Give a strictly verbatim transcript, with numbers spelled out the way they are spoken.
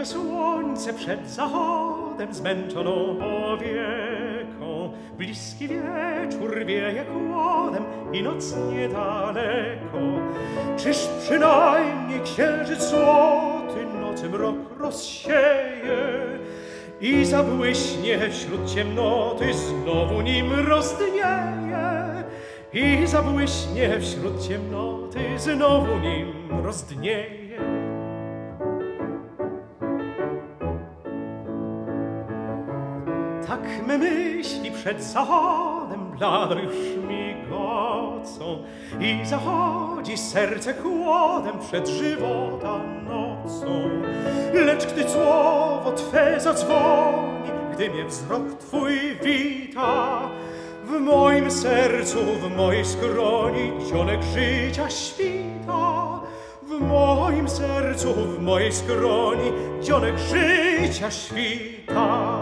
Zajdzie słońce przed zachodem zmęczoną powieką. Bliski wieczór wieje chłodem i noc niedaleko. Czyż przynajmniej księżyc złoty nocy mrok rozsieje i zabłyśnie wśród ciemnoty, znowu nim rozdnieje. I zabłyśnie wśród ciemnoty, znowu nim rozdnieje. Tak me myśli przed zachodem blado już migocą i zachodzi serce chłodem przed żywota nocą. Lecz gdy słowo Twe zadzwoni, gdy mnie wzrok Twój wita, w moim sercu, w mojej skroni dzionek życia świta. W moim sercu, w mojej skroni dzionek życia świta.